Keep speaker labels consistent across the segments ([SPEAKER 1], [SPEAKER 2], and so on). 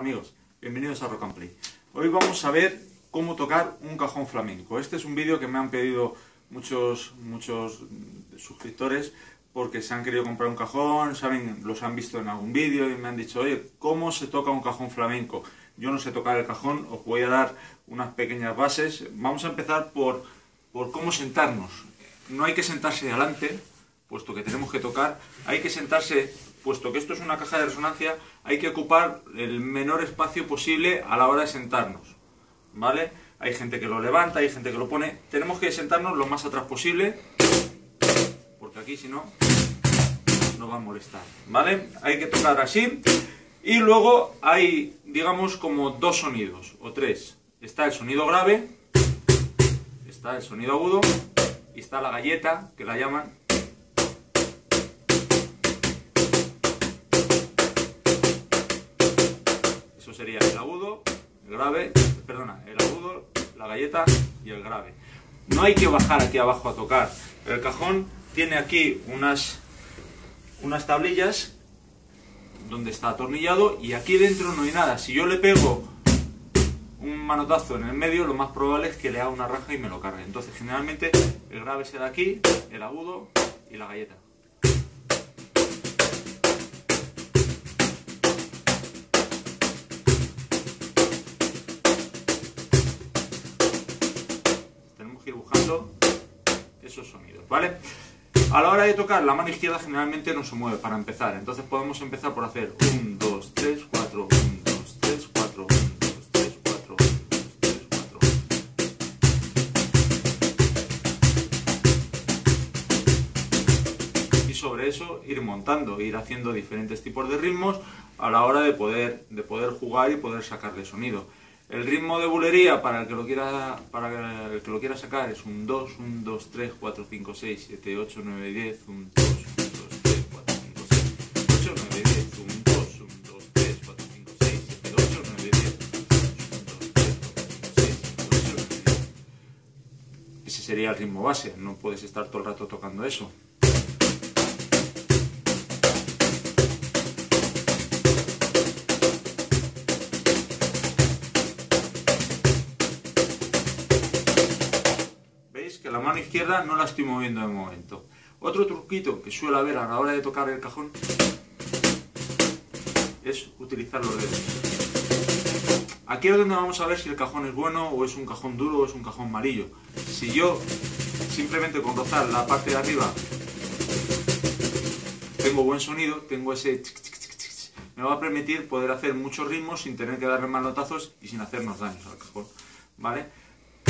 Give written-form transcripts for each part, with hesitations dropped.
[SPEAKER 1] amigos? Bienvenidos a Rock and Play. Hoy vamos a ver cómo tocar un cajón flamenco. Este es un vídeo que me han pedido muchos suscriptores porque se han querido comprar un cajón, los han visto en algún vídeo y me han dicho, oye, ¿cómo se toca un cajón flamenco? Yo no sé tocar el cajón, os voy a dar unas pequeñas bases. Vamos a empezar por cómo sentarnos. No hay que sentarse de adelante, puesto que tenemos que tocar. Hay que sentarse, puesto que esto es una caja de resonancia, hay que ocupar el menor espacio posible a la hora de sentarnos, ¿vale? Hay gente que lo levanta, hay gente que lo pone. Tenemos que sentarnos lo más atrás posible, porque aquí si no, nos va a molestar, ¿vale? Hay que tocar así. Y luego hay, digamos, como dos sonidos, o tres. Está el sonido grave, está el sonido agudo, y está la galleta, que la llaman. Eso sería el agudo, el grave, el agudo, la galleta y el grave. No hay que bajar aquí abajo a tocar. El cajón tiene aquí unas tablillas donde está atornillado y aquí dentro no hay nada. Si yo le pego un manotazo en el medio, lo más probable es que le haga una raja y me lo cargue. Entonces generalmente el grave se da aquí, el agudo y la galleta. Tenemos que ir buscando esos sonidos, ¿vale? A la hora de tocar, la mano izquierda generalmente no se mueve para empezar. Entonces podemos empezar por hacer 1, 2, 3, 4, 1, 2, 3, 4, 1, 2, 3, 4, 1, 2, 3, 4. Y sobre eso ir montando, ir haciendo diferentes tipos de ritmos a la hora de poder jugar y poder sacarle sonido. El ritmo de bulería para el que lo quiera sacar es un 2, 1, 2, 3, 4, 5, 6, 7, 8, 9, 10, 1, 2, 1, 2, 3, 4, 5, 6, 8, 9, 10, 1, 2, 1, 2, 3, 4, 5, 6, 7, 8, 9, 10, 1, 2, 3, 4, 5, 6, 7, 8, 9, 10. Ese sería el ritmo base, no puedes estar todo el rato tocando eso. Que la mano izquierda no la estoy moviendo de momento. Otro truquito que suele haber a la hora de tocar el cajón es utilizar los dedos. Aquí es donde vamos a ver si el cajón es bueno o es un cajón duro o es un cajón malillo. Si yo simplemente con rozar la parte de arriba tengo buen sonido, tengo ese me va a permitir poder hacer muchos ritmos sin tener que darle manotazos y sin hacernos daños al cajón, ¿vale?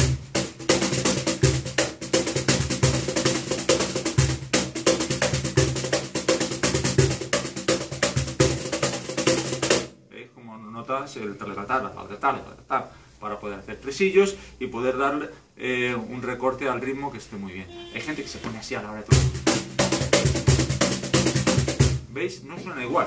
[SPEAKER 1] El para poder hacer tresillos y poder darle un recorte al ritmo que esté muy bien. Hay gente que se pone así a la hora de tocar. ¿Veis? No suena igual.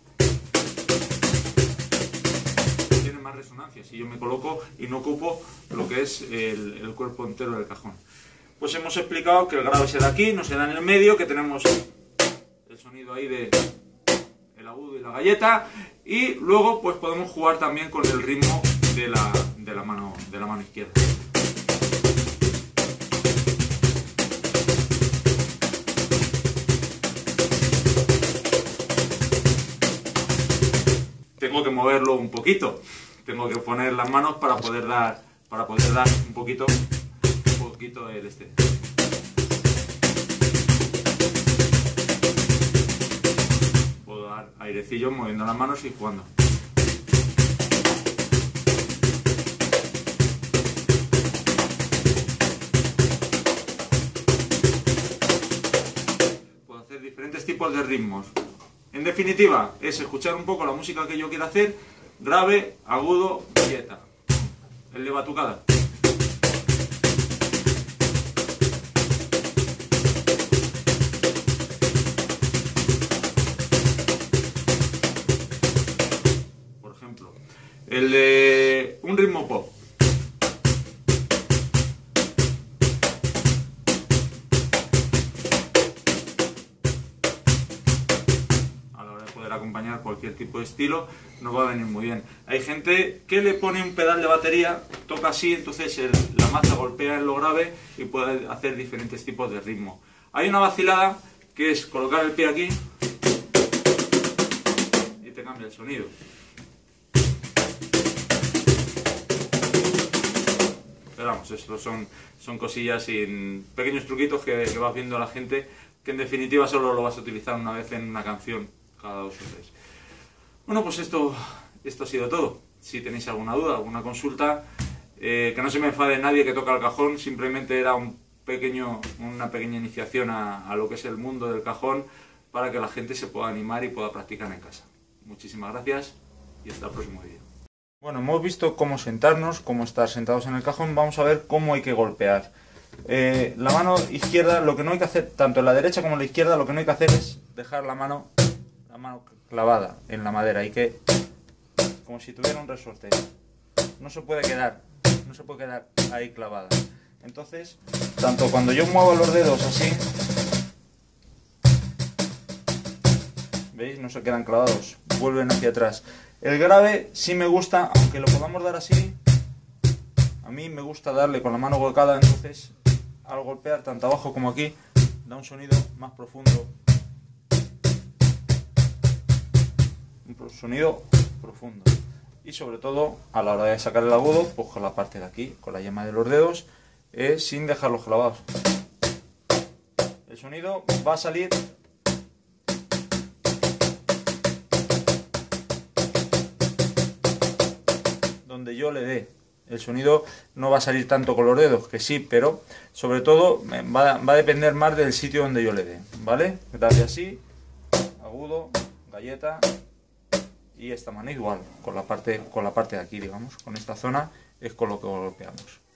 [SPEAKER 1] Tiene más resonancia si yo me coloco y no ocupo lo que es el cuerpo entero del cajón. Pues hemos explicado que el grave se da aquí, no se da en el medio, que tenemos el sonido ahí de el agudo y la galleta, y luego pues podemos jugar también con el ritmo de la mano izquierda. Tengo que moverlo un poquito, tengo que poner las manos para poder dar un poquito el este. Airecillos moviendo las manos y jugando. Puedo hacer diferentes tipos de ritmos. En definitiva, es escuchar un poco la música que yo quiero hacer, grave, agudo, galleta. El de batucada. El de un ritmo pop. A la hora de poder acompañar cualquier tipo de estilo, nos va a venir muy bien. Hay gente que le pone un pedal de batería, toca así, entonces la maza golpea en lo grave y puede hacer diferentes tipos de ritmo. Hay una vacilada que es colocar el pie aquí y te cambia el sonido. Pero vamos, estos son cosillas y pequeños truquitos que vas viendo a la gente, que en definitiva solo lo vas a utilizar una vez en una canción, cada 2 o 3. Bueno, pues esto ha sido todo. Si tenéis alguna duda, alguna consulta, que no se me enfade nadie que toca el cajón, simplemente era una pequeña iniciación a lo que es el mundo del cajón, para que la gente se pueda animar y pueda practicar en casa. Muchísimas gracias y hasta el próximo vídeo. Bueno, hemos visto cómo sentarnos, cómo estar sentados en el cajón. Vamos a ver cómo hay que golpear. La mano izquierda, lo que no hay que hacer, tanto en la derecha como en la izquierda, lo que no hay que hacer es dejar la mano clavada en la madera. Hay que, como si tuviera un resorte, no se puede quedar ahí clavada. Entonces, tanto cuando yo muevo los dedos así, ¿veis? No se quedan clavados, vuelven hacia atrás. El grave sí me gusta, aunque lo podamos dar así, a mí me gusta darle con la mano golpeada, entonces al golpear tanto abajo como aquí da un sonido más profundo. Un sonido profundo. Y sobre todo a la hora de sacar el agudo, pues con la parte de aquí, con la yema de los dedos, sin dejarlos clavados. El sonido va a salir donde yo le dé. El sonido no va a salir tanto con los dedos, que sí, pero sobre todo va a depender más del sitio donde yo le dé, ¿vale? Darle así, agudo, galleta, y esta mano igual, con la parte de aquí, digamos, con esta zona es con lo que golpeamos.